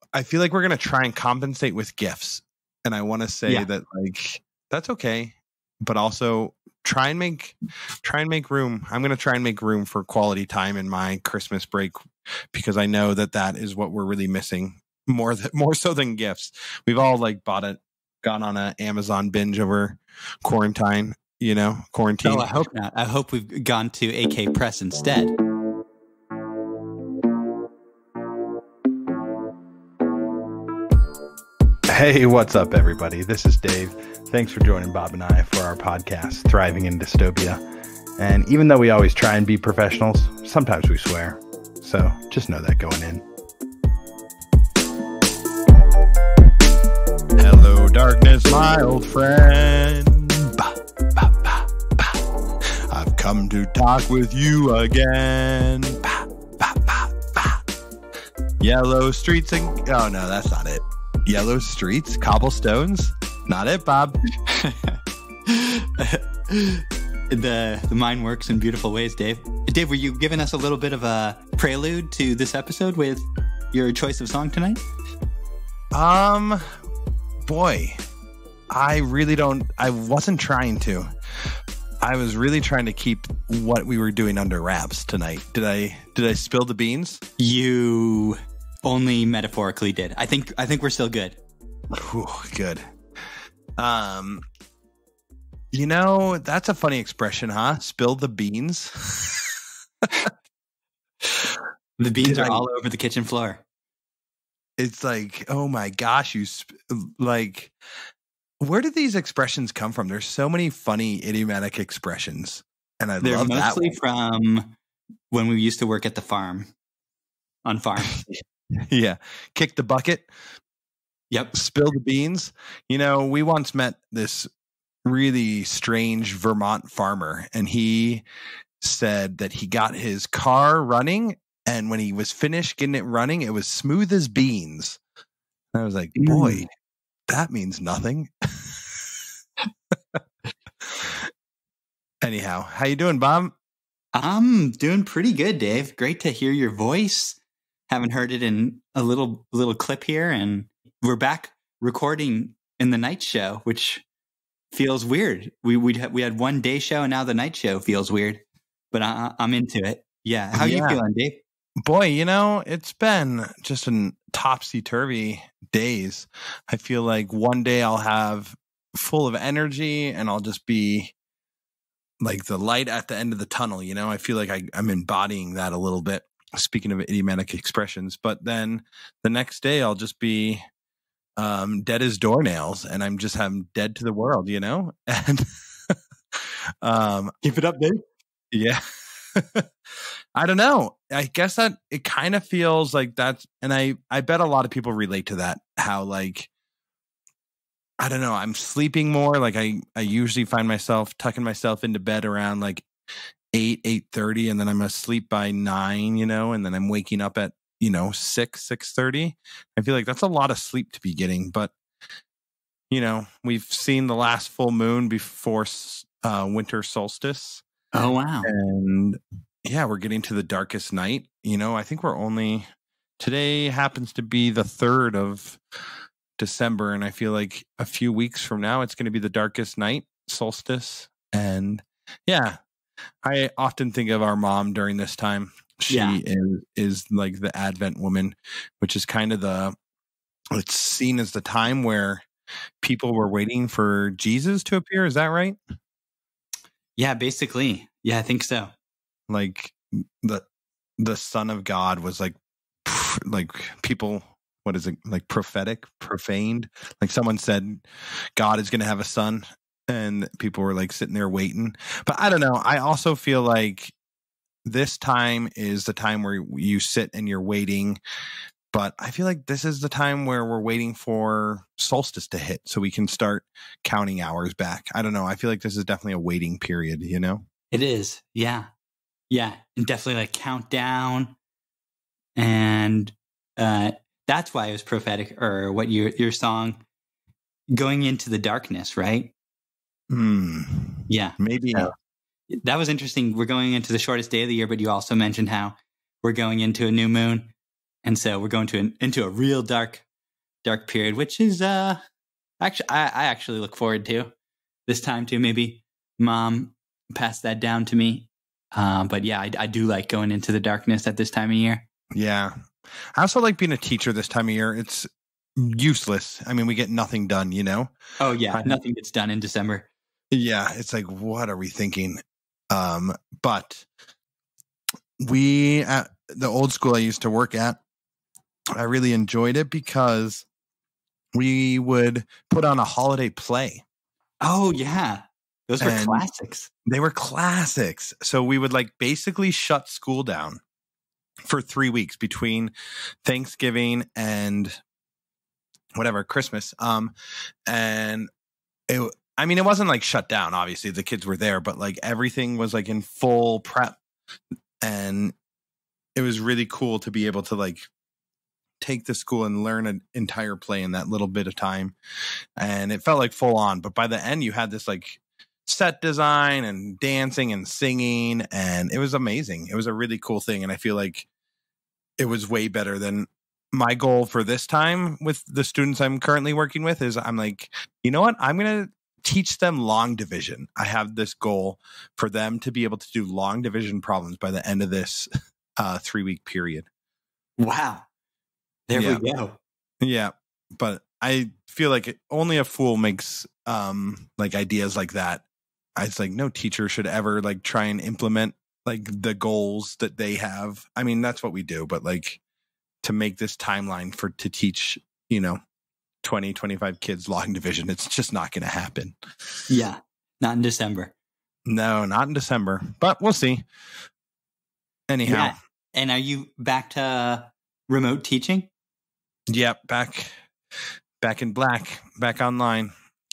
I feel like we're going to try and compensate with gifts. And I want to say that like, that's okay. But also try and make room. I'm going to try and make room for quality time in my Christmas break, because I know that is what we're really missing more so than gifts. We've all like gone on an Amazon binge over quarantine. Quarantine. Oh, I hope not. I hope we've gone to AK Press instead. Hey, what's up, everybody? This is Dave. Thanks for joining Bob and I for our podcast, Thriving in Dystopia. And even though we always try and be professionals, sometimes we swear. So just know that going in. Hello, darkness, my old friend. I've come to talk with you again. Yellow streets and... Oh, no, that's not it. Yellow streets, cobblestones. Not it, Bob. The mind works in beautiful ways, Dave. Dave, were you giving us a little bit of a prelude to this episode with your choice of song tonight? Boy, I wasn't trying to. I was really trying to keep what we were doing under wraps tonight. Did I spill the beans? You only metaphorically did. I think we're still good. Whew, good. That's a funny expression, huh? Spill the beans. The beans are all over the kitchen floor. It's like, oh my gosh, where did these expressions come from? There's so many funny idiomatic expressions, and they're love that mostly from when we used to work at the farm. On farm. Yeah. Kick the bucket. Yep. Spill the beans. We once met this really strange Vermont farmer, and he said that he got his car running, and when he was finished getting it running, it was smooth as beans. And I was like, boy, that means nothing. Anyhow, how you doing, Bob? I'm doing pretty good, Dave. Great to hear your voice. Haven't heard it in a little clip here, and we're back recording in the night show, which feels weird. We had one day show, and now the night show feels weird, but I'm into it. Yeah, how you feeling, Dave? Boy, it's been just an topsy-turvy days. I feel like one day I'll have full of energy, and I'll just be like the light at the end of the tunnel. I feel like I'm embodying that a little bit. Speaking of idiomatic expressions, but then the next day I'll just be dead as doornails, and I'm dead to the world, and keep it up, Dave. Yeah. I don't know. I guess that it kind of feels like that's, and I bet a lot of people relate to that, how like, I don't know, I'm sleeping more. Like I usually find myself tucking myself into bed around like 8:30, and then I'm asleep by 9, and then I'm waking up at 6:30. I feel like that's a lot of sleep to be getting, but we've seen the last full moon before winter solstice. Oh wow. And yeah, we're getting to the darkest night. I think today happens to be the 3rd of December, and I feel like a few weeks from now it's going to be the darkest night, solstice. And yeah, I often think of our mom during this time. She is like the Advent woman, which is kind of it's seen as the time where people were waiting for Jesus to appear. Is that right? Yeah, basically. Yeah, I think so. Like the Son of God was like people, what is it? Like prophetic, profaned. Like someone said, God is going to have a son. And people were like sitting there waiting. But I don't know. I also feel like this time is the time where you sit and you're waiting. But I feel like this is the time where we're waiting for solstice to hit so we can start counting hours back. I don't know. I feel like this is definitely a waiting period, It is. Yeah. Yeah. And definitely like countdown. And that's why it was prophetic, or what your song, going into the darkness, right? Yeah. Maybe. So, that was interesting. We're going into the shortest day of the year, but you also mentioned how we're going into a new moon. And so we're going into a real dark period, which is actually I actually look forward to this time too. Maybe Mom passed that down to me. But yeah, I do like going into the darkness at this time of year. Yeah. I also like being a teacher this time of year. It's useless. I mean, we get nothing done, you know? Oh yeah, nothing gets done in December. Yeah, it's like, what are we thinking? But we, at the old school I used to work at, I really enjoyed it because we would put on a holiday play. Oh yeah, those were classics. They were classics. So we would like basically shut school down for 3 weeks between Thanksgiving and whatever, Christmas. And it wasn't like shut down. Obviously the kids were there, but like everything was like in full prep, and it was really cool to be able to like take the school and learn an entire play in that little bit of time. And it felt like full on, but by the end you had this like set design and dancing and singing, and it was amazing. It was a really cool thing. And I feel like it was way better than my goal for this time with the students I'm currently working with. Is I'm like, you know what? I'm going to teach them long division. I have this goal for them to be able to do long division problems by the end of this 3-week period. Wow. There we go. Yeah. But I feel like only a fool makes like ideas like that. It's like no teacher should ever like try and implement like the goals that they have. I mean, that's what we do, but like to make this timeline to teach, 20, 25 kids long division, it's just not going to happen. Yeah. Not in December. No, not in December, but we'll see. Anyhow. Yeah. And are you back to remote teaching? Yep. Back in black, back online.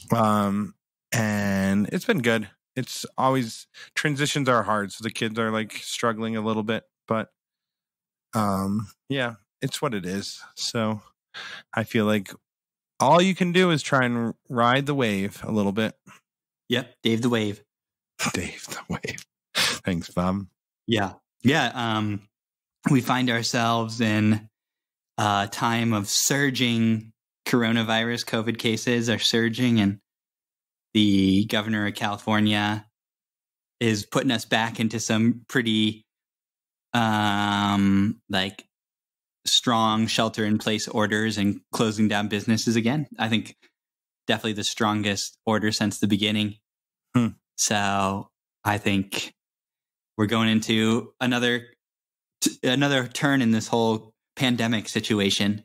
And it's been good. It's always, transitions are hard. So the kids are like struggling a little bit, but yeah, it's what it is. So I feel like all you can do is try and ride the wave a little bit. Yep. Dave the Wave. Dave the Wave. Thanks, Bob. Yeah. Yeah. We find ourselves in a time of surging coronavirus. COVID cases are surging, and the governor of California is putting us back into some pretty like strong shelter in place orders and closing down businesses again. I think definitely the strongest order since the beginning. So I think we're going into another turn in this whole pandemic situation,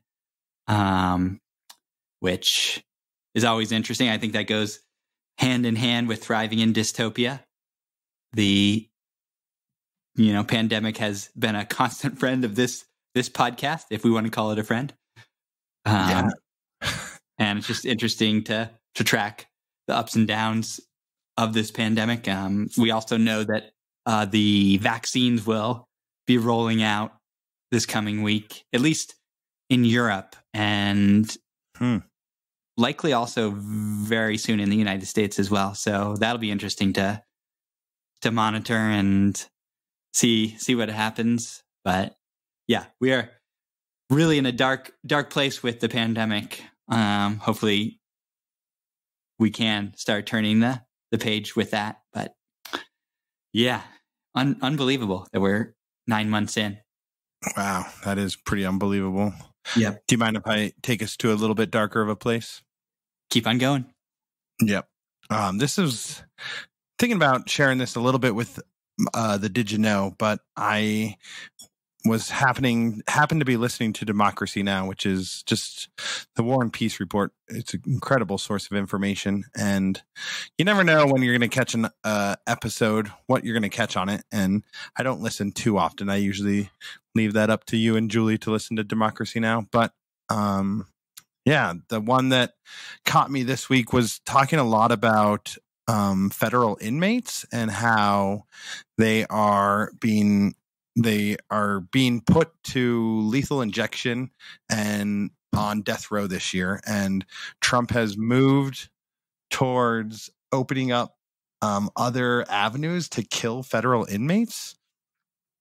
which is always interesting. I think that goes hand in hand with thriving in dystopia. The pandemic has been a constant friend of this podcast, if we want to call it a friend. And it's just interesting to track the ups and downs of this pandemic. We also know that the vaccines will be rolling out this coming week, at least in Europe, and likely also very soon in the United States as well. So that'll be interesting to monitor and see what happens. But yeah, we are really in a dark place with the pandemic. Hopefully we can start turning the page with that. But yeah, unbelievable that we're 9 months in. Wow, that is pretty unbelievable. Yep. Do you mind if I take us to a little bit darker of a place? Keep on going. Yep. This is thinking about sharing this a little bit with the Did You Know, but I was happened to be listening to Democracy Now!, which is just the War and Peace Report. It's an incredible source of information, and you never know when you're going to catch an episode, what you're going to catch on it. And I don't listen too often. I usually leave that up to you and Julie to listen to Democracy Now!. But yeah, the one that caught me this week was talking a lot about federal inmates and how they are being put to lethal injection and on death row this year. And Trump has moved towards opening up other avenues to kill federal inmates.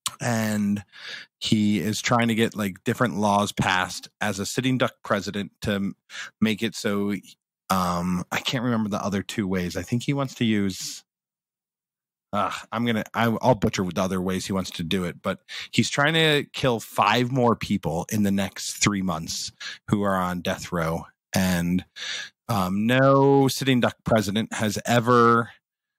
and he is trying to get like different laws passed as a sitting duck president to make it so I can't remember the other two ways. I think he wants to use I'll butcher with the other ways he wants to do it, but he's trying to kill 5 more people in the next 3 months who are on death row. And no sitting duck president has ever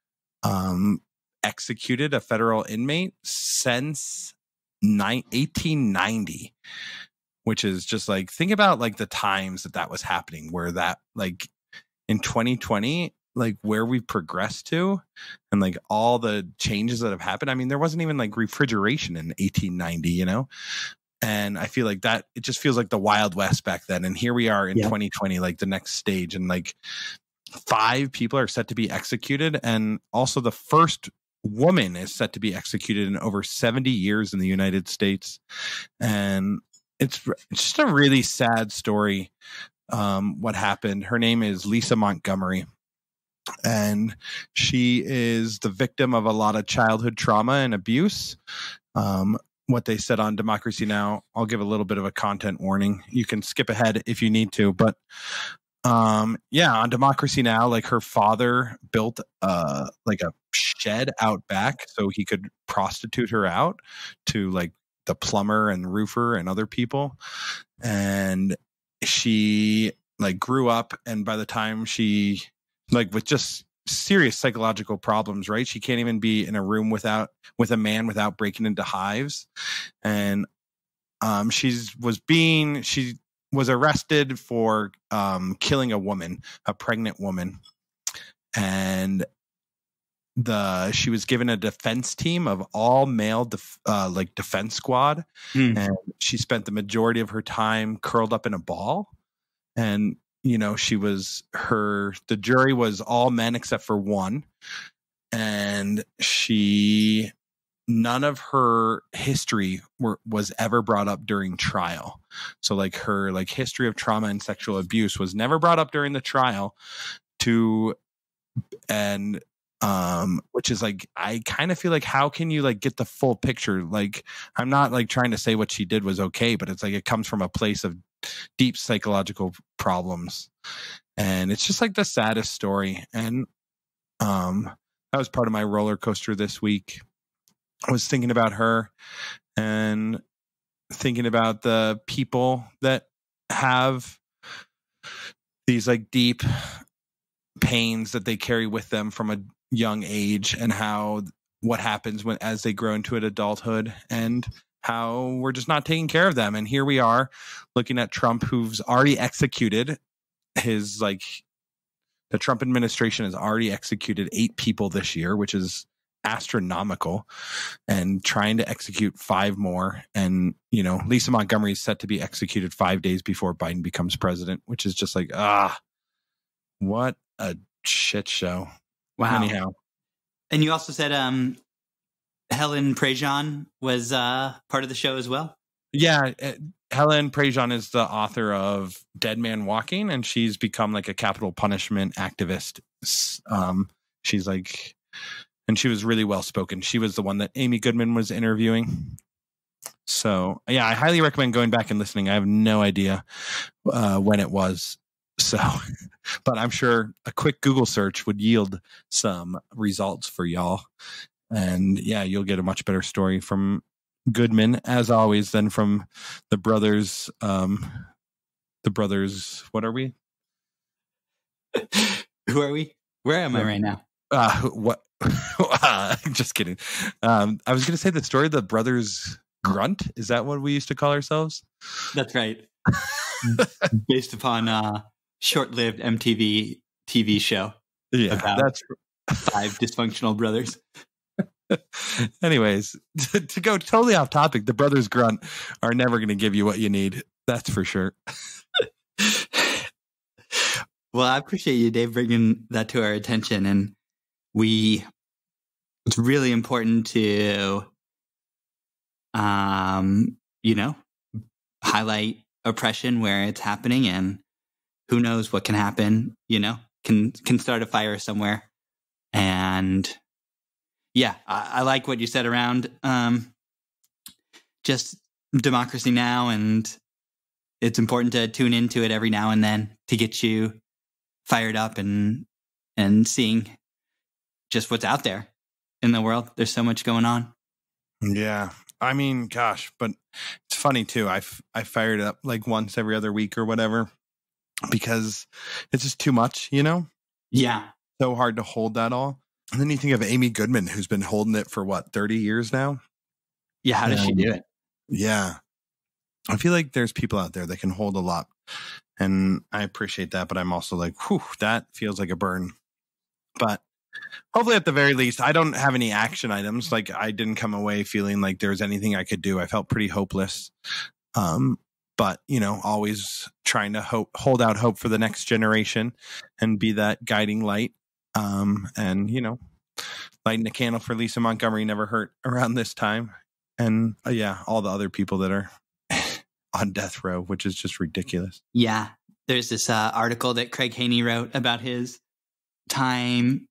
executed a federal inmate since 1890, which is just like, think about like the times that was happening, where that like in 2020, like where we've progressed to and like all the changes that have happened. I mean, there wasn't even like refrigeration in 1890, you know? And I feel like that, it just feels like the Wild West back then. And here we are in 2020, like the next stage, and like 5 people are set to be executed. And also the first woman is set to be executed in over 70 years in the United States. And it's just a really sad story. What happened. Her name is Lisa Montgomery. And she is the victim of a lot of childhood trauma and abuse. What they said on Democracy Now!, I'll give a little bit of a content warning. You can skip ahead if you need to, but on Democracy Now!, like her father built like a shed out back so he could prostitute her out to like the plumber and roofer and other people. And she like grew up, and by the time she like with just serious psychological problems, right? She can't even be in a room with a man without breaking into hives. And she was arrested for killing a woman, a pregnant woman. And she was given a defense team of all male defense squad. And she spent the majority of her time curled up in a ball. And you know, the jury was all men except for one. And none of her history was ever brought up during trial. So like her like history of trauma and sexual abuse was never brought up during the trial which is like, I kind of feel like, how can you like get the full picture? Like, I'm not like trying to say what she did was okay, but it's like, it comes from a place of deep psychological problems. And it's just like the saddest story. And that was part of my roller coaster this week. I was thinking about her and thinking about the people that have these like deep pains that they carry with them from a young age, and what happens as they grow into adulthood, and how we're just not taking care of them. And here we are looking at Trump, who's already executed the Trump administration has already executed 8 people this year, which is astronomical, and trying to execute 5 more. And, you know, Lisa Montgomery is set to be executed 5 days before Biden becomes president, which is just like, what a shit show. Wow. Anyhow. And you also said Helen Prejean was part of the show as well? Yeah. Helen Prejean is the author of Dead Man Walking, and she's become like a capital punishment activist. She's like, and she was really well spoken. She was the one that Amy Goodman was interviewing. So yeah, I highly recommend going back and listening. I have no idea when it was. So, but I'm sure a quick Google search would yield some results for y'all. And yeah, you'll get a much better story from Goodman, as always, than from the brothers. What are we? Who are we? Where am I right now? What? Just kidding. I was going to say the story of the brothers Grunt. Is that what we used to call ourselves? That's right. Based upon short-lived MTV TV show. Yeah, that's 5 dysfunctional brothers. Anyways, to go totally off topic, the brothers Grunt are never going to give you what you need. That's for sure. Well, I appreciate you, Dave, bringing that to our attention. And it's really important to, highlight oppression where it's happening, and who knows what can happen, can start a fire somewhere. And yeah, I like what you said around just Democracy Now! And it's important to tune into it every now and then to get you fired up and seeing just what's out there in the world. There's so much going on. Yeah. I mean, gosh, but it's funny too. I fire it up like once every other week or whatever because it's just too much, you know? Yeah. So hard to hold that all. And then you think of Amy Goodman, who's been holding it for 30 years now? Yeah. How does she do it? Yeah. I feel like there's people out there that can hold a lot. And I appreciate that. But I'm also like, whew, that feels like a burn. But hopefully at the very least, I don't have any action items. Like I didn't come away feeling like there was anything I could do. I felt pretty hopeless. But, you know, always trying to hold out hope for the next generation and be that guiding light. And, you know, lighting a candle for Lisa Montgomery never hurt around this time. And all the other people that are on death row, which is just ridiculous. Yeah. There's this article that Craig Haney wrote about his time.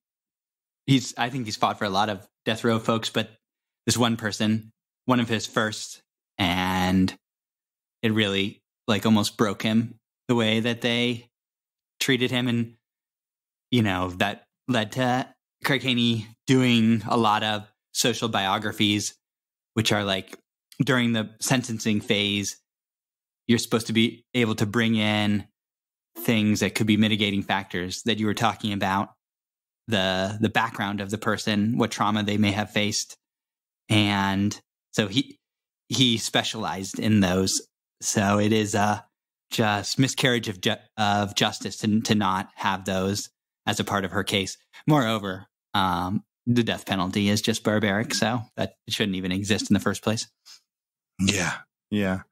I think he's fought for a lot of death row folks, but this one person, one of his first, and it really like almost broke him the way that they treated him. And, you know, that led to Craig Haney doing a lot of social biographies, which are like during the sentencing phase, you're supposed to be able to bring in things that could be mitigating factors that you were talking about, the background of the person, what trauma they may have faced. And so he specialized in those. So it is just miscarriage of justice to not have those as a part of her case. Moreover, the death penalty is just barbaric, so that it shouldn't even exist in the first place. Yeah. Yeah.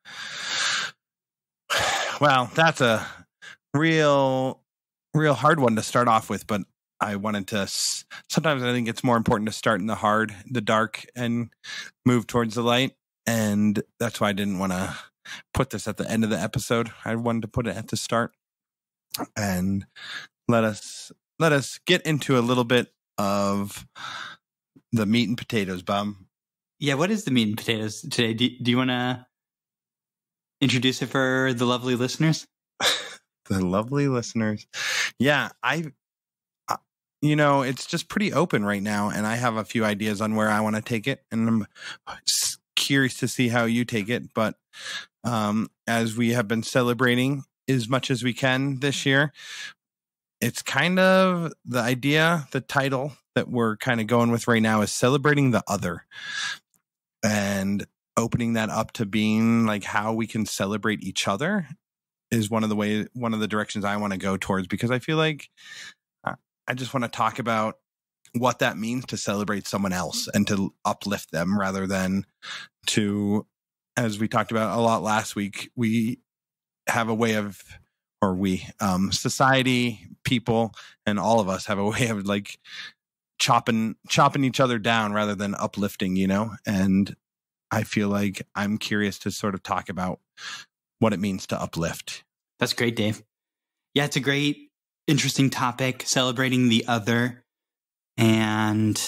Well, that's a real hard one to start off with, but I wanted to, sometimes I think it's more important to start in the dark and move towards the light. And that's why I didn't want to put this at the end of the episode. I wanted to put it at the start and let us get into a little bit of the meat and potatoes, Bum. Yeah. What is the meat and potatoes today? Do you want to introduce it for the lovely listeners? The lovely listeners. Yeah. You know, it's just pretty open right now, and I have a few ideas on where I want to take it, and I'm curious to see how you take it. But as we have been celebrating as much as we can this year, it's kind of the title that we're kind of going with right now is celebrating the other, and opening that up to being like how we can celebrate each other is one of the directions I want to go towards, because I feel like I just want to talk about what that means to celebrate someone else and to uplift them rather than to, as we talked about a lot last week, we have a way of, society, people, and all of us have a way of like chopping each other down rather than uplifting, you know? And I feel like I'm curious to sort of talk about what it means to uplift. That's great, Dave. Yeah, it's a great, interesting topic, celebrating the other. And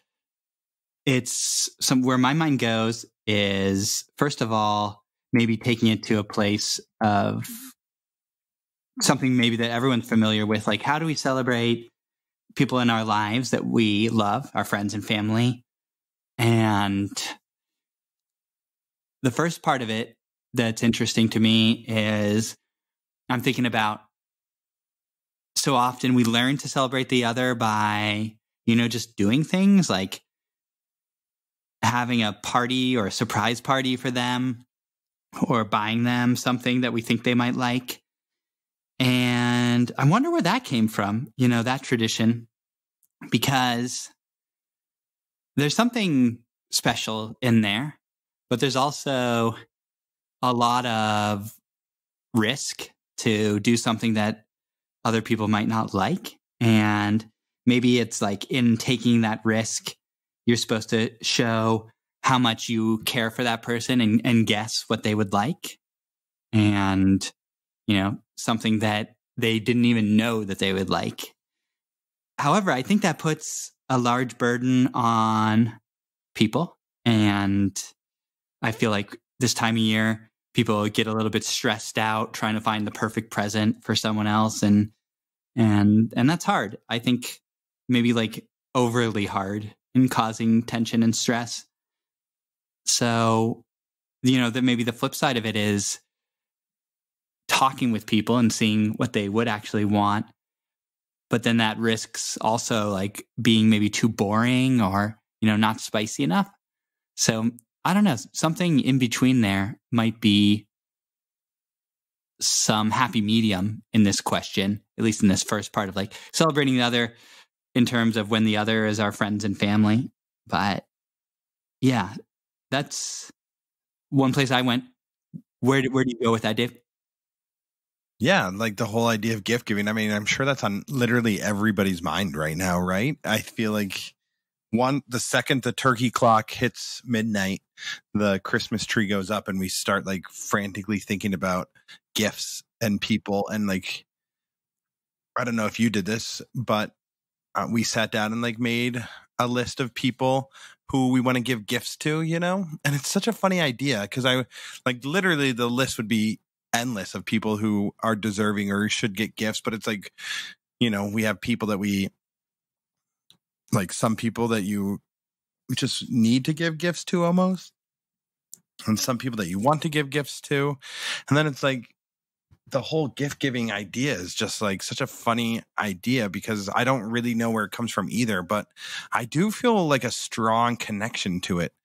it's where my mind goes is, first of all, maybe taking it to a place of something maybe that everyone's familiar with. Like, how do we celebrate people in our lives that we love, our friends and family? And the first part of it that's interesting to me is I'm thinking about, so often we learn to celebrate the other by, you know, just doing things like having a party or a surprise party for them, or buying them something that we think they might like. And I wonder where that came from, you know, that tradition, because there's something special in there, but there's also a lot of risk to do something that other people might not like. And maybe it's like in taking that risk, you're supposed to show how much you care for that person and guess what they would like. And, you know, something that they didn't even know that they would like. However, I think that puts a large burden on people. And I feel like this time of year, people get a little bit stressed out trying to find the perfect present for someone else. And that's hard. I think maybe like overly hard and causing tension and stress. So, that maybe the flip side of it is talking with people and seeing what they would actually want. But then that risks also like being maybe too boring or, not spicy enough. So I don't know, something in between there might be some happy medium in this question, at least in this first part of like celebrating the other in terms of when the other is our friends and family. But yeah, that's one place I went. Where do you go with that, Dave? Yeah, like the whole idea of gift giving. I mean, I'm sure that's on literally everybody's mind right now, right? I feel like the second the turkey clock hits midnight, the Christmas tree goes up and we start like frantically thinking about gifts and people. And like, I don't know if you did this, but we sat down and like made a list of people who we want to give gifts to, and it's such a funny idea because I like literally the list would be endless of people who are deserving or should get gifts. But it's like, we have people that we like, some people that you just need to give gifts to almost, and some people that you want to give gifts to. And then it's like the whole gift giving idea is just like such a funny idea because I don't really know where it comes from either, but I do feel like a strong connection to it.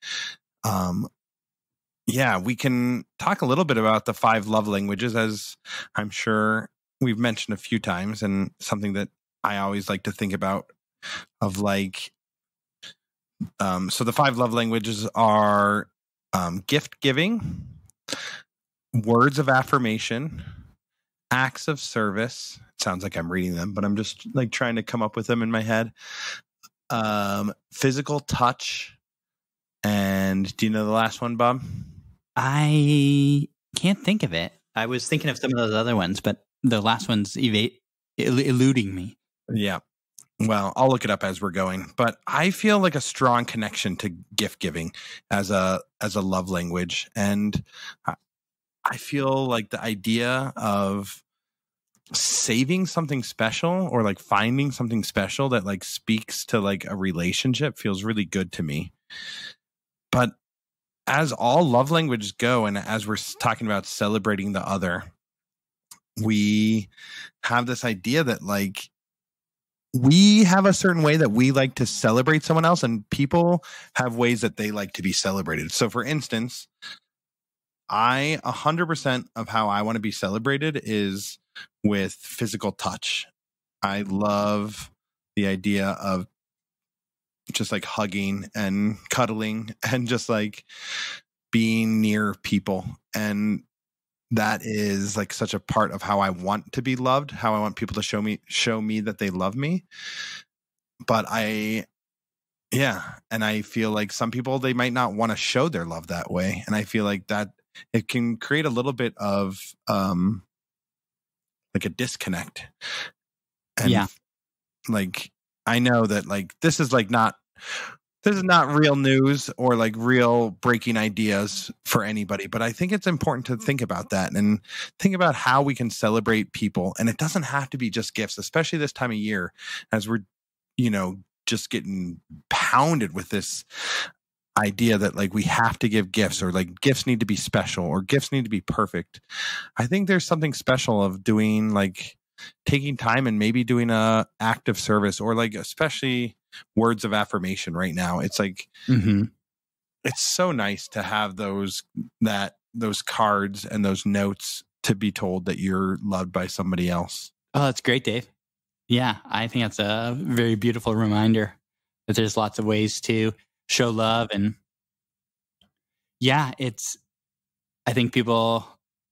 Yeah, we can talk a little bit about the 5 love languages, as I'm sure we've mentioned a few times, and something that I always like to think about of like, so the 5 love languages are gift giving, words of affirmation, acts of service. It sounds like I'm reading them, but I'm just like trying to come up with them in my head. Physical touch. And do you know the last one, Bob? I can't think of it. I was thinking of some of those other ones, but the last one's eluding me. Yeah. Well, I'll look it up as we're going, but I feel like a strong connection to gift giving as a love language. And I feel like the idea of saving something special or like finding something special that like speaks to like a relationship feels really good to me. But as all love languages go, and as we're talking about celebrating the other, we have this idea that like we have a certain way that we like to celebrate someone else, and people have ways that they like to be celebrated. So for instance, 100% of how I want to be celebrated is with physical touch. I love the idea of just like hugging and cuddling and just like being near people. And that is like such a part of how I want to be loved, how I want people to show me that they love me. But and I feel like some people, they might not want to show their love that way. And I feel like that it can create a little bit of like a disconnect. And like, I know that like, this is not real news or like real breaking ideas for anybody, but I think it's important to think about that and think about how we can celebrate people. And it doesn't have to be just gifts, especially this time of year, as we're, just getting pounded with this idea that like we have to give gifts, or like gifts need to be special, or gifts need to be perfect. I think there's something special of doing like taking time and maybe doing a act of service, or like especially words of affirmation right now. It's like, it's so nice to have those cards and those notes to be told that you're loved by somebody else. Oh, that's great, Dave. Yeah, I think that's a very beautiful reminder that there's lots of ways to show love. And yeah, I think people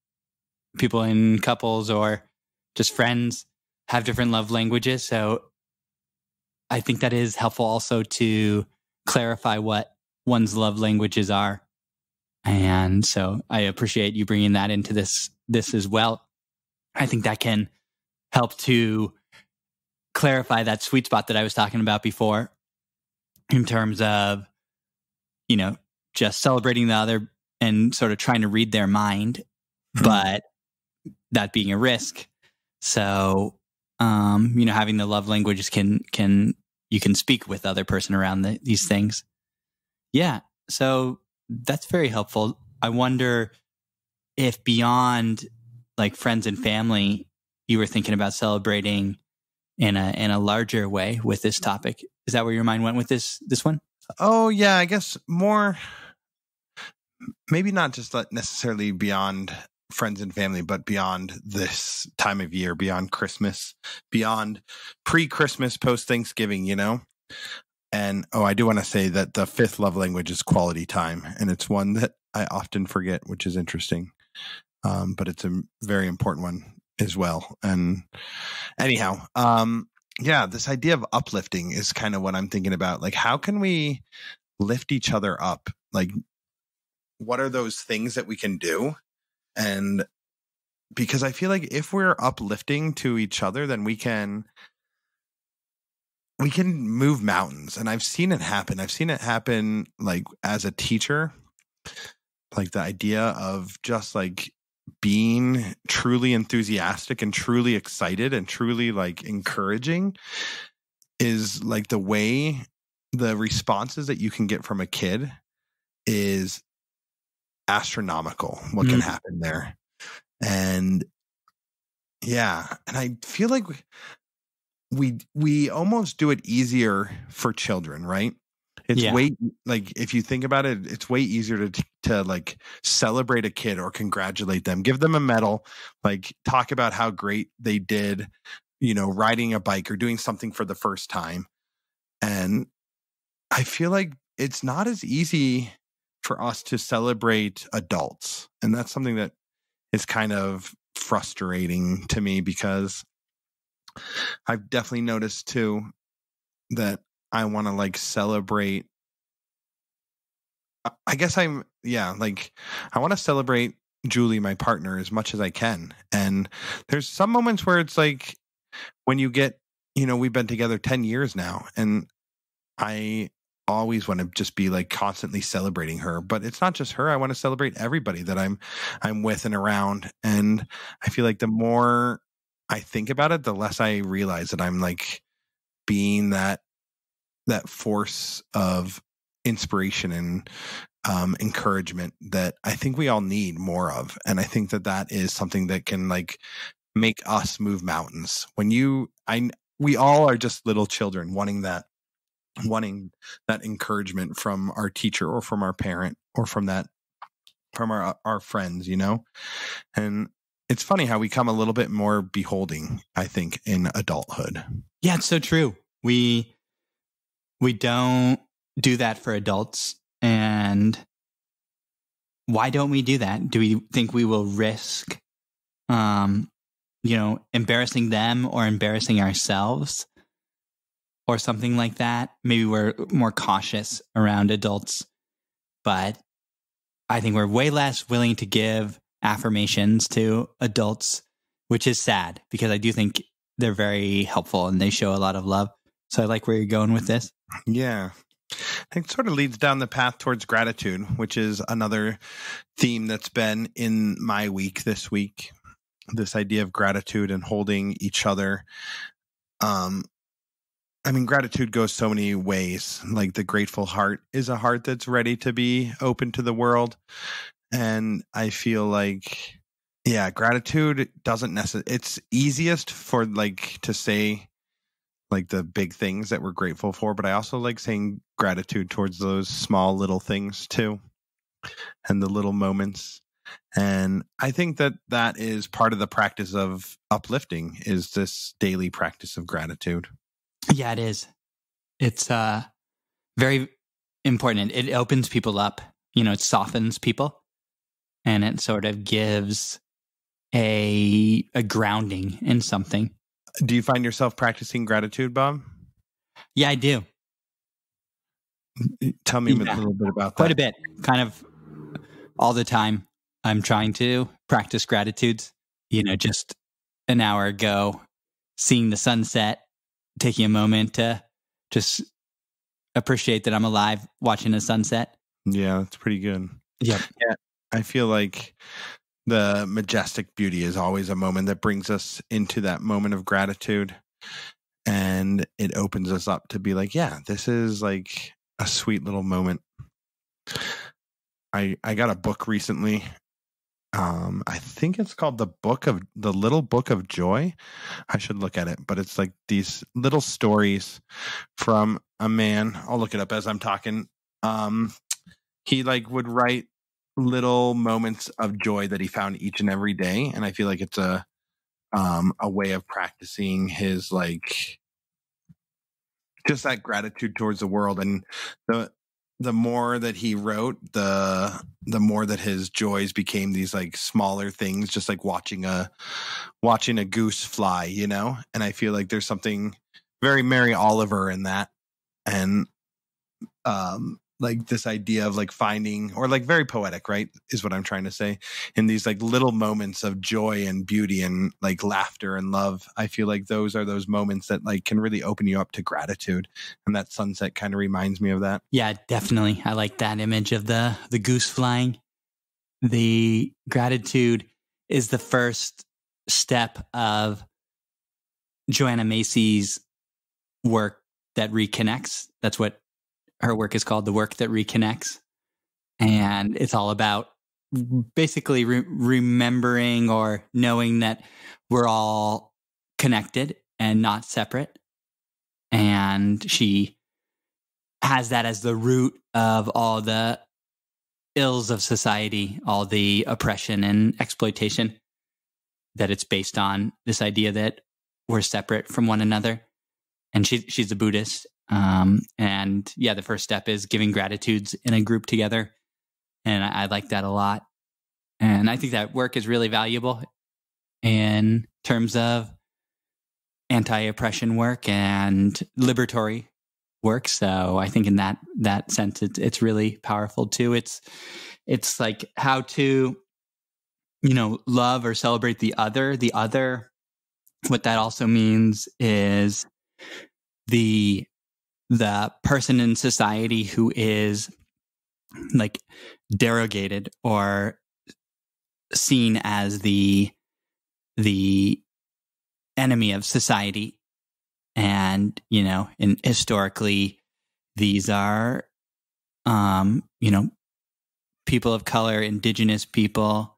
in couples or just friends have different love languages. So I think that is helpful also to clarify what one's love languages are. And so I appreciate you bringing that into this as well. I think that can help to clarify that sweet spot that I was talking about before, in terms of, just celebrating the other and sort of trying to read their mind, but that being a risk. So, having the love languages you can speak with the other person around these things. Yeah. So that's very helpful. I wonder if beyond like friends and family, you were thinking about celebrating in a larger way with this topic. Is that where your mind went with this one? Oh yeah, I guess more, maybe not just necessarily beyond friends and family, but beyond this time of year, beyond Christmas, beyond pre-Christmas, post-Thanksgiving, And I do want to say that the fifth love language is quality time, and it's one that I often forget, which is interesting. But it's a very important one as well. And anyhow, this idea of uplifting is kind of what I'm thinking about. Like, how can we lift each other up? Like, what are those things that we can do? And because I feel like if we're uplifting to each other, then we can move mountains. And I've seen it happen. I've seen it happen like as a teacher, like the idea of just like being truly enthusiastic and truly excited and truly like encouraging is like the responses that you can get from a kid is astronomical. What can happen there. And I feel like we almost do it easier for children, right? It's way, like, if you think about it, it's way easier to like celebrate a kid or congratulate them, give them a medal, like talk about how great they did, riding a bike or doing something for the first time. And I feel like it's not as easy for us to celebrate adults. And that's something that is kind of frustrating to me, because I've definitely noticed too that I want to like celebrate. I guess I want to celebrate Julie, my partner, as much as I can. And there's some moments where it's like when you get, we've been together 10 years now, and I always want to just be like constantly celebrating her. But it's not just her. I want to celebrate everybody that I'm with and around. And I feel like the more I think about it, the less I realize that I'm like being that force of inspiration and encouragement that I think we all need more of. And I think that is something that can like make us move mountains. We all are just little children wanting that encouragement from our teacher or from our parent or from our friends, and it's funny how we come a little bit more beholding, I think, in adulthood. Yeah, it's so true. We don't do that for adults. And why don't we do that? Do we think we will risk, embarrassing them or embarrassing ourselves or something like that? Maybe we're more cautious around adults, but I think we're way less willing to give affirmations to adults, which is sad because I do think they're very helpful and they show a lot of love. So I like where you're going with this. Yeah. It sort of leads down the path towards gratitude, which is another theme that's been in my week this week. This idea of gratitude and holding each other. Gratitude goes so many ways. Like the grateful heart is a heart that's ready to be open to the world. And I feel like, gratitude doesn't necessarily, it's easiest for like to say like the big things that we're grateful for, but I also like saying gratitude towards those small little things too, and the little moments. And I think that is part of the practice of uplifting, is this daily practice of gratitude. Yeah, it is. It's very important. It opens people up, it softens people, and it sort of gives a grounding in something. Do you find yourself practicing gratitude, Bob? Yeah, I do. Tell me a little bit about that. Quite a bit. Kind of all the time. I'm trying to practice gratitudes. Just an hour ago, seeing the sunset, taking a moment to just appreciate that I'm alive watching the sunset. Yeah, that's pretty good. Yep. Yeah. I feel like the majestic beauty is always a moment that brings us into that moment of gratitude. And it opens us up to be like, yeah, this is like a sweet little moment. I got a book recently. I think it's called the Little Book of Joy. I should look at it, but it's like these little stories from a man. I'll look it up as I'm talking. He like would write little moments of joy that he found each and every day, and I feel like it's a way of practicing his like just that gratitude towards the world. And the more that he wrote, the more that his joys became these like smaller things, just like watching a goose fly, you know? And I feel like there's something very Mary Oliver in that. And like this idea of like finding, or like very poetic, right? Is what I'm trying to say. In these like little moments of joy and beauty and like laughter and love. I feel like those are those moments that like can really open you up to gratitude. And that sunset kind of reminds me of that. Yeah, definitely. I like that image of the goose flying. The gratitude is the first step of Joanna Macy's work that reconnects. That's what her work is called, The Work That Reconnects. And it's all about basically remembering or knowing that we're all connected and not separate. And she has that as the root of all the ills of society, all the oppression and exploitation, that it's based on this idea that we're separate from one another. And she's a Buddhist. And yeah, the first step is giving gratitudes in a group together. And I like that a lot. And I think that work is really valuable in terms of anti-oppression work and liberatory work. So I think in that sense, it's really powerful too. It's like how to, love or celebrate the other. The other, what that also means is the person in society who is like derogated or seen as the enemy of society. And, and historically, these are, people of color, indigenous people,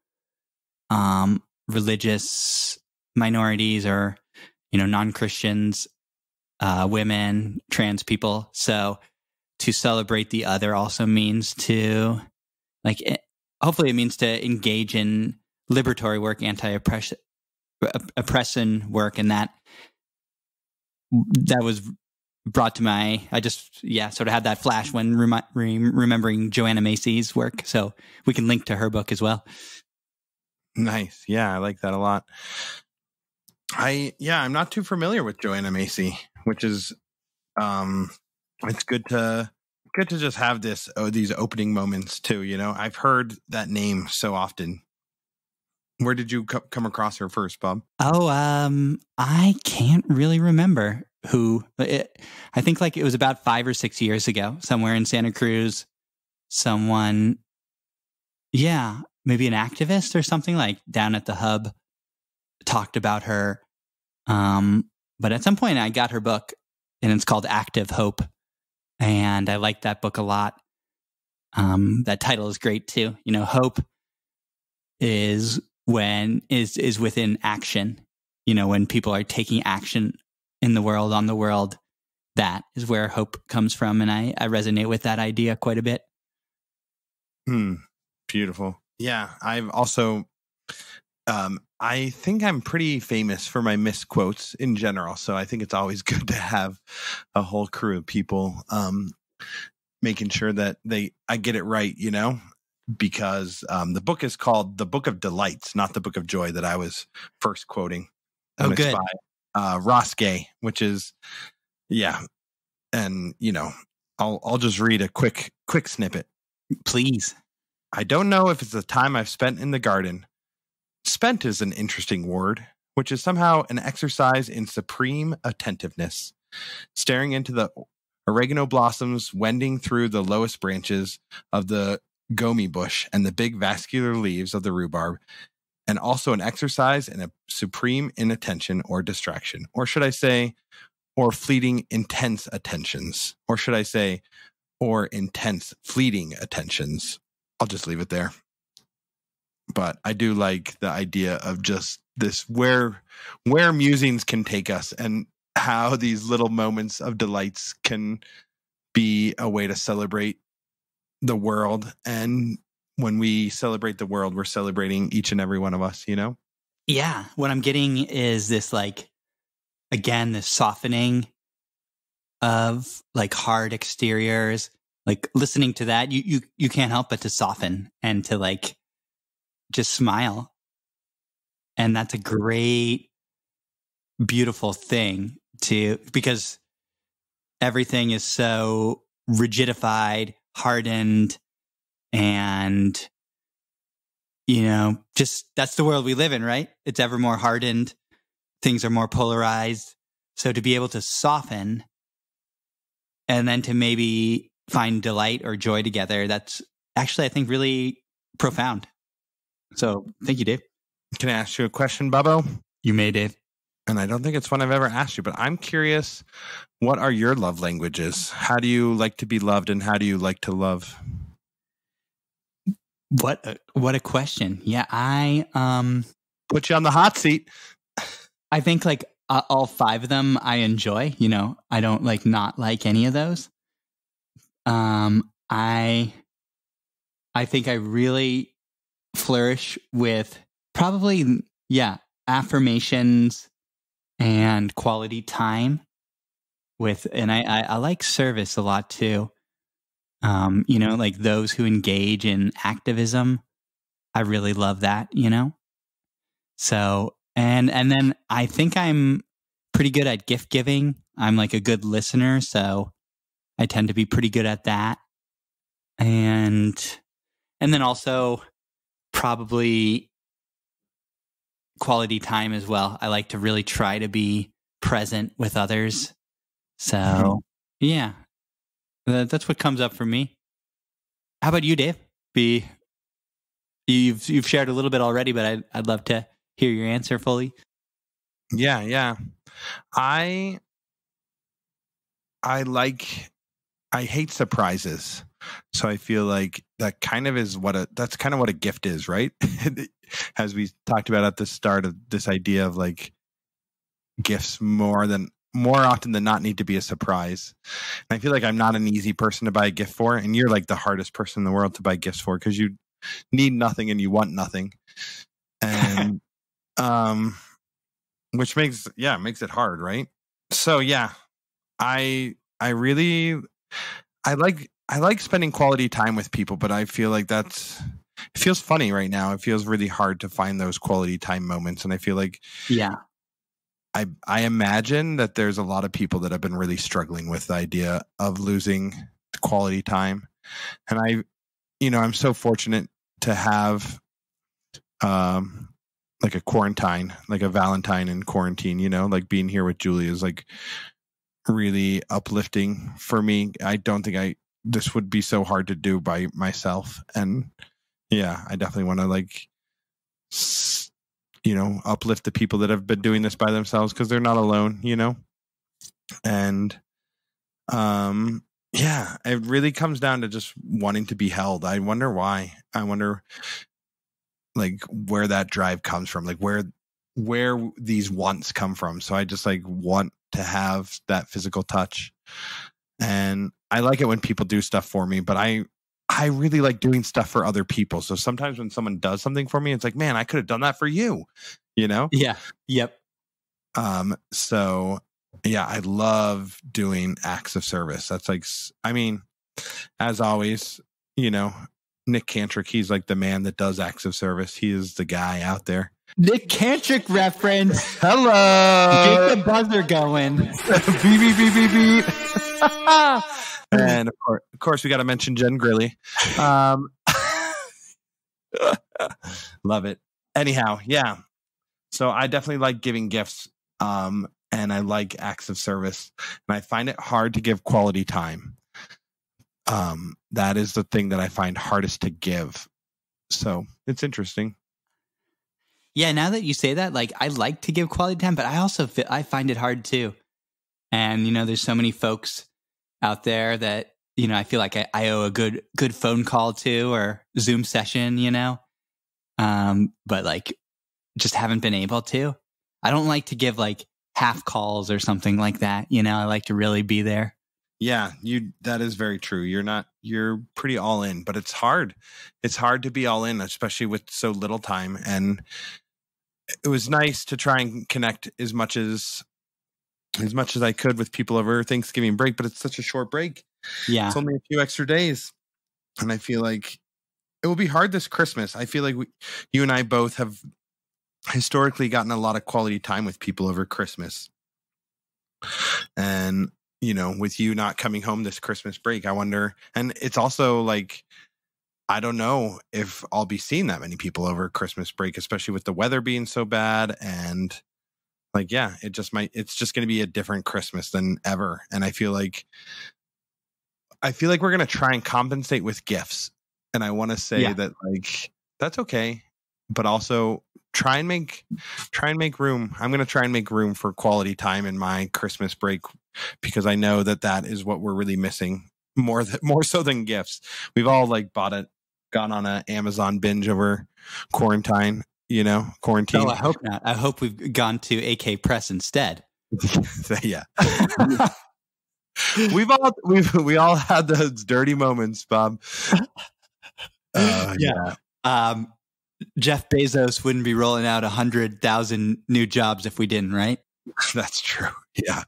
religious minorities, or, non-Christians, women, trans people. So to celebrate the other also means to hopefully it means to engage in liberatory work, anti-oppression work. And that was brought to I just sort of had that flash when remembering Joanna Macy's work. So we can link to her book as well. Nice. Yeah, I like that a lot. I'm not too familiar with Joanna Macy, which is it's good to just have these opening moments too. I've heard that name so often. Where did you come across her first, Bob? Oh, I can't really remember who. I think like it was about 5 or 6 years ago, somewhere in Santa Cruz. Someone, maybe an activist or something, like down at the hub, talked about her. But at some point I got her book, and it's called Active Hope. And I like that book a lot. That title is great too. Hope is within action. When people are taking action in the world, on the world, that is where hope comes from. And I resonate with that idea quite a bit. Beautiful. Yeah. I've also, I think I'm pretty famous for my misquotes in general. So I think it's always good to have a whole crew of people, making sure that I get it right, because the book is called The Book of Delights, not The Book of Joy that I was first quoting. Oh, good. It's by Ross Gay, which is, and I'll just read a quick snippet, please. I don't know if it's the time I've spent in the garden. Spent is an interesting word, which is somehow an exercise in supreme attentiveness, staring into the oregano blossoms, wending through the lowest branches of the gomi bush and the big vascular leaves of the rhubarb, and also an exercise and a supreme inattention or distraction. Or should I say, or fleeting intense attentions? Or should I say, or intense fleeting attentions? I'll just leave it there. But I do like the idea of just this, where musings can take us, and how these little moments of delights can be a way to celebrate the world. And when we celebrate the world, we're celebrating each and every one of us, you know? Yeah. What I'm getting is this, like, again, this softening of like hard exteriors. Like, listening to that, you can't help but to soften and to like just smile. And that's a great, beautiful thing because everything is so rigidified, hardened, and, you know, just that's the world we live in, right? It's ever more hardened. Things are more polarized. So to be able to soften and then to maybe find delight or joy together, that's actually, I think, really profound. So thank you, Dave. Can I ask you a question, Bubbo? You may, Dave. And I don't think it's one I've ever asked you, but I'm curious, what are your love languages? How do you like to be loved, and how do you like to love? What a question. Yeah, I put you on the hot seat. I think like all 5 of them I enjoy. You know, I don't like not like any of those. I think I really flourish with probably, affirmations and quality time and I like service a lot too. You know, like those who engage in activism, I really love that, you know? So, and then I think I'm pretty good at gift giving. I'm like a good listener, so I tend to be pretty good at that. And then also probably quality time as well. I like to really try to be present with others. So, yeah, that's what comes up for me. How about you, Dave? You've shared a little bit already, but I'd love to hear your answer fully. Yeah. I hate surprises. So I feel like that kind of is that's kind of what a gift is, right? As we talked about at the start of this idea of like gifts more often than not need to be a surprise. And I feel like I'm not an easy person to buy a gift for, and you're like the hardest person in the world to buy gifts for, because you need nothing and you want nothing. And which makes it hard, right? So yeah, I like spending quality time with people, but I feel like it feels funny right now. It feels really hard to find those quality time moments. And I feel like, I imagine that there's a lot of people that have been really struggling with the idea of losing quality time. And I'm so fortunate to have, like a quarantine, like a Valentine in quarantine, you know, like being here with Julie is like really uplifting for me. I don't think this would be so hard to do by myself. And yeah, I definitely want to like, you know, uplift the people that have been doing this by themselves, because they're not alone, you know? And it really comes down to just wanting to be held. I wonder why. I wonder like where that drive comes from, like where these wants come from. So I just like want to have that physical touch. And I like it when people do stuff for me, but I really like doing stuff for other people. So sometimes when someone does something for me, it's like, man, I could have done that for you, you know? Yeah. Yep. So yeah, I love doing acts of service. That's like, I mean, as always, you know, Nick Cantrick, he's like the man that does acts of service. He is the guy out there. Nick Cantrick reference. Hello. Get the buzzer going. Beep, beep, beep, beep, beep. And of course, we got to mention Jen Grilly. Love it. Anyhow, yeah. So I definitely like giving gifts, and I like acts of service, and I find it hard to give quality time. that is the thing that I find hardest to give. So it's interesting. Yeah, now that you say that, like, I like to give quality time, but I also I find it hard too. And there's so many folks out there that I feel like I owe a good phone call to, or Zoom session, but like just haven't been able to. I don't like to give like half calls or something like that. I like to really be there. Yeah, that is very true. You're pretty all in, but it's hard. It's hard to be all in, especially with so little time. And it was nice to try and connect as much as I could with people over Thanksgiving break, but it's such a short break. Yeah. It's only a few extra days. And I feel like it will be hard this Christmas. I feel like you and I both have historically gotten a lot of quality time with people over Christmas. And, with you not coming home this Christmas break, I wonder, and it's also like, I don't know if I'll be seeing that many people over Christmas break, especially with the weather being so bad. And like, yeah, it's just going to be a different Christmas than ever. And I feel like we're going to try and compensate with gifts. And I want to say that like, that's okay, but also try and make room. I'm going to try and make room for quality time in my Christmas break, because I know that is what we're really missing more so than gifts. We've all like gone on an Amazon binge over quarantine. Quarantine. Oh, I hope not. I hope we've gone to AK Press instead. Yeah. we all had those dirty moments, Bob. Yeah. Jeff Bezos wouldn't be rolling out 100,000 new jobs if we didn't, right? That's true. Yeah.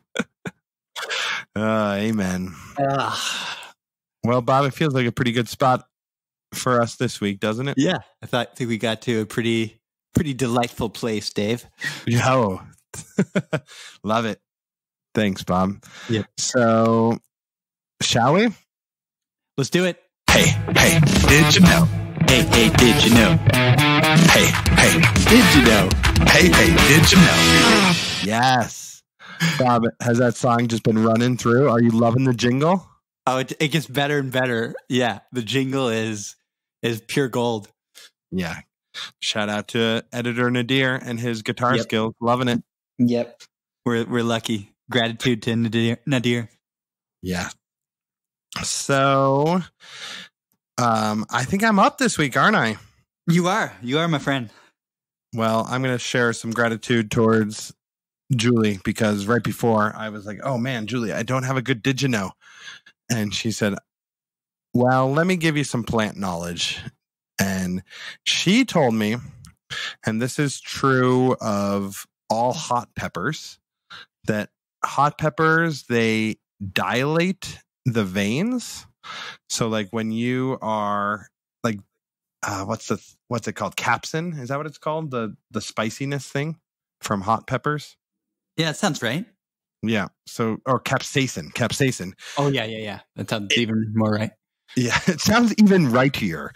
Amen. Well, Bob, it feels like a pretty good spot for us this week, doesn't it? Yeah. I think we got to a pretty delightful place, Dave. Yo. Love it. Thanks, Bob. Yep. So, shall we? Let's do it. Hey, did you know? Hey, did you know? Hey, did you know? Hey, did you know? Yes. Bob, has that song just been running through? Are you loving the jingle? Oh, it gets better and better. Yeah, the jingle is pure gold. Yeah. Shout out to editor Nadir and his guitar skills. Loving it. Yep. We're lucky. Gratitude to Nadir. Yeah. So, I think I'm up this week, aren't I? You are, my friend. Well, I'm going to share some gratitude towards Julie, because right before I was like, oh man, Julie, I don't have a good did you know? And she said, well, let me give you some plant knowledge. And she told me, and this is true of all hot peppers, that hot peppers, they dilate the veins. So like when you are like, what's it called? Capsaicin? Is that what it's called? The spiciness thing from hot peppers? Yeah, it sounds right. Yeah. So, or capsaicin. Oh yeah. That sounds even more right. Yeah. It sounds even rightier.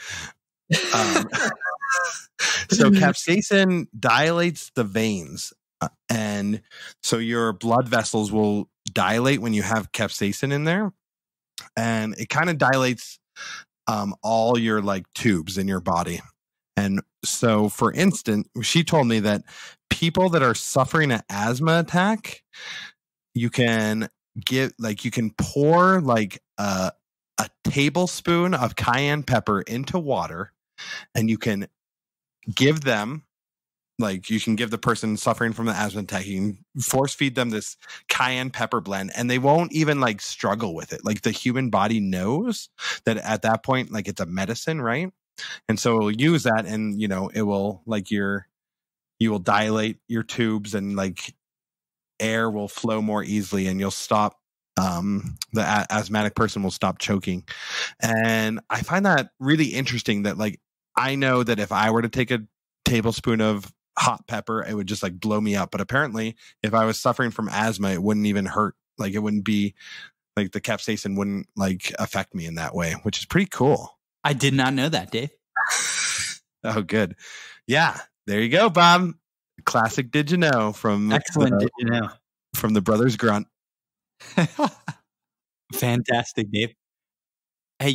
So capsaicin dilates the veins. And so your blood vessels will dilate when you have capsaicin in there. And it kind of dilates all your like tubes in your body. And so, for instance, she told me that people that are suffering an asthma attack, you can pour like a tablespoon of cayenne pepper into water, and you can give them, like, you can give the person suffering from the asthma attack, you can force feed them this cayenne pepper blend, and they won't even like struggle with it. Like, the human body knows that at that point, like, it's a medicine, right? And so we'll use that, and it will like you will dilate your tubes, and like air will flow more easily, and you'll stop the asthmatic person will stop choking. And I find that really interesting, that like I know that if I were to take a tablespoon of hot pepper, it would just like blow me up. But apparently if I was suffering from asthma, it wouldn't even hurt. Like, it wouldn't be like, the capsaicin wouldn't like affect me in that way, which is pretty cool. I did not know that, Dave. Oh, good. Yeah. There you go, Bob. Classic did you know from Excellent did you know from the brothers Grunt. Fantastic, Dave. Hey,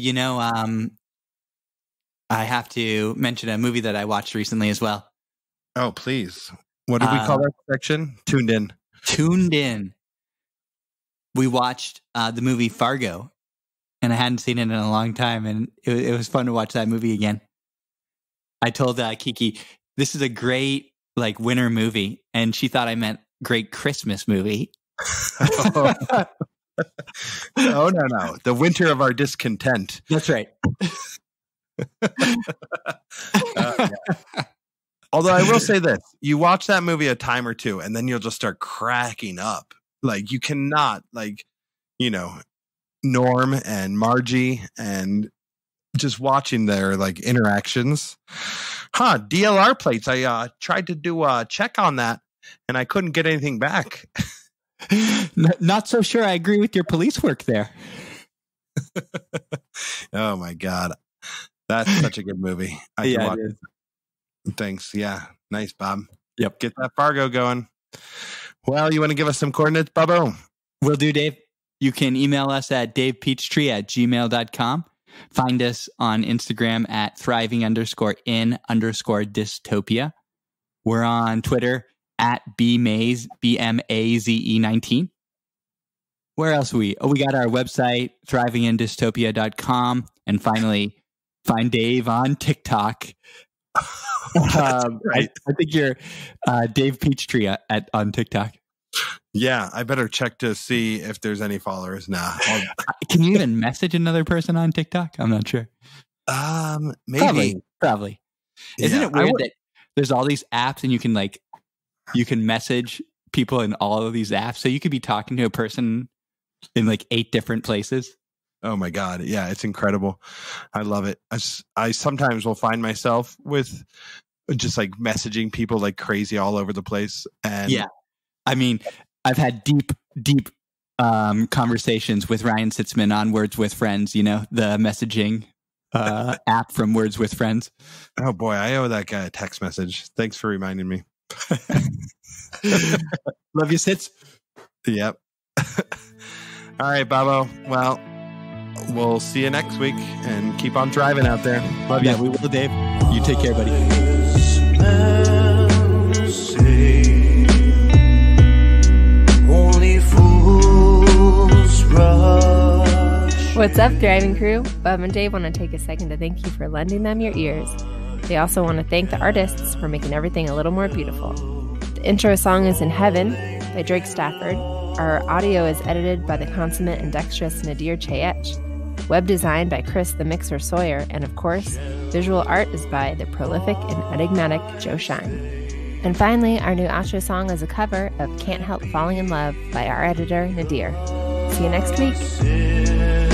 I have to mention a movie that I watched recently as well. Oh, please. What do we call that section? Tuned in. Tuned in. We watched the movie Fargo, and I hadn't seen it in a long time, and it was fun to watch that movie again. I told Kiki, this is a great winter movie, and she thought I meant great Christmas movie. Oh, no. The winter of our discontent. That's right. Yeah. Although I will say this, you watch that movie a time or two and then you'll just start cracking up. You cannot Norm and Margie and just watching their interactions. DLR plates. I tried to do a check on that and I couldn't get anything back. Not so sure I agree with your police work there. Oh my God. That's such a good movie. I can watch it. Thanks. Yeah. Nice, Bob. Yep. Get that Fargo going. Well, you want to give us some coordinates, Bubbo? Will do, Dave. You can email us at davepeachtree@gmail.com. Find us on Instagram at thriving_in_dystopia. We're on Twitter at BMaze, BMAZE19. Where else are we? Oh, we got our website, thrivingindystopia.com. And finally, find Dave on TikTok. Right. I think you're Dave Peachtree on TikTok. Yeah, I better check to see if there's any followers now. Can you even message another person on TikTok? I'm not sure. Maybe. Probably. Isn't it weird that there's all these apps and you can message people in all of these apps? So you could be talking to a person in 8 different places. Oh my God. Yeah, it's incredible. I love it. I sometimes will find myself with just messaging people like crazy all over the place. And yeah, I mean, I've had deep conversations with Ryan Sitzman on Words with Friends, the messaging app from Words with Friends. Oh boy, I owe that guy a text message. Thanks for reminding me. Love you, Sitz. Yep. All right, Babo. Well, we'll see you next week and keep on driving out there. Love you. We will, Dave. You take care, buddy. Only fools rush. What's up, driving crew? Bob and Dave want to take a second to thank you for lending them your ears. They also want to thank the artists for making everything a little more beautiful. The intro song is In Heaven by Drake Stafford. Our audio is edited by the consummate and dexterous Nadir Chayech. Web design by Chris the Mixer Sawyer. And of course, visual art is by the prolific and enigmatic Joe Shine. And finally, our new outro song is a cover of Can't Help Falling in Love by our editor, Nadir. See you next week.